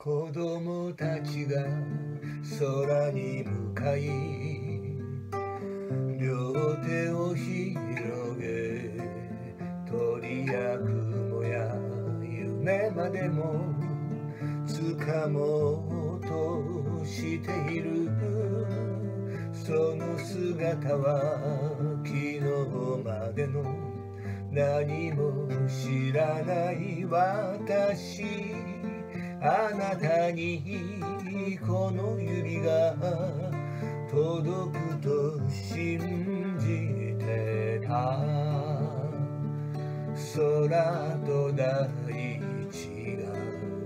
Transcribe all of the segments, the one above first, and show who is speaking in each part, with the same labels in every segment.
Speaker 1: 子供たちが空に向かい両手を広げ鳥や雲や夢までも掴もうとしている。その姿は昨日までの何も知らない私。あなたにこの指が届くと信じてた。空と大地が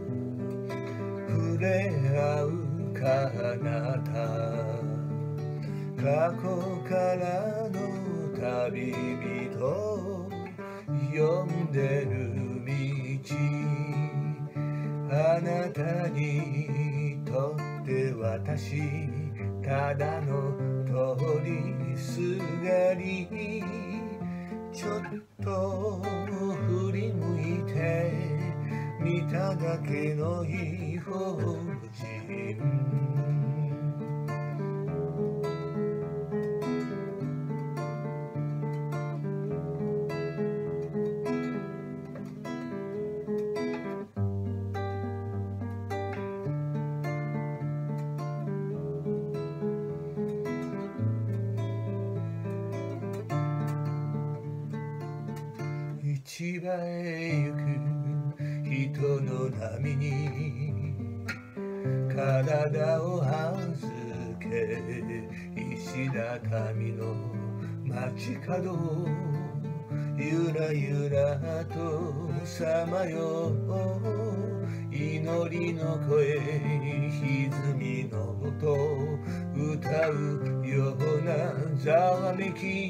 Speaker 1: 触れ合う彼方、過去からの旅人呼んでる道。あなたにとって私ただの通りすがり。ちょっと振り向いて見ただけの異邦人。市場へ行く人の波に体を預け、石畳の街角をゆらゆらとさまよう。祈りの声、歪みの音、歌うようなざわめき。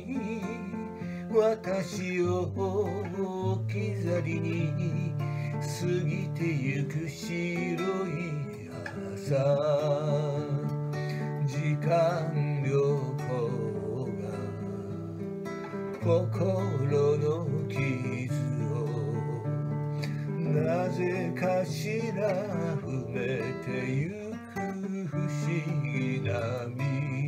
Speaker 1: 私を置き去りに過ぎてゆく白い朝。時間旅行が心の傷をなぜかしら埋めてゆく不思議な道。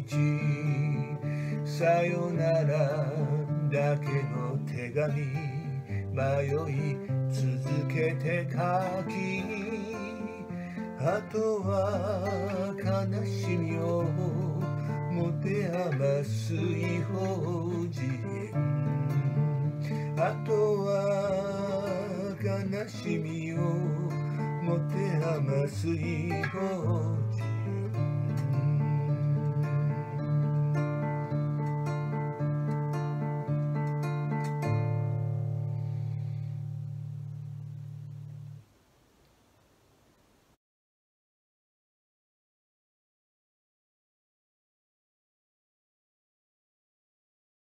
Speaker 1: さよならだけの手紙迷い続けて書き、あとは悲しみを持て余す異邦人。あとは悲しみを持て余す異邦人。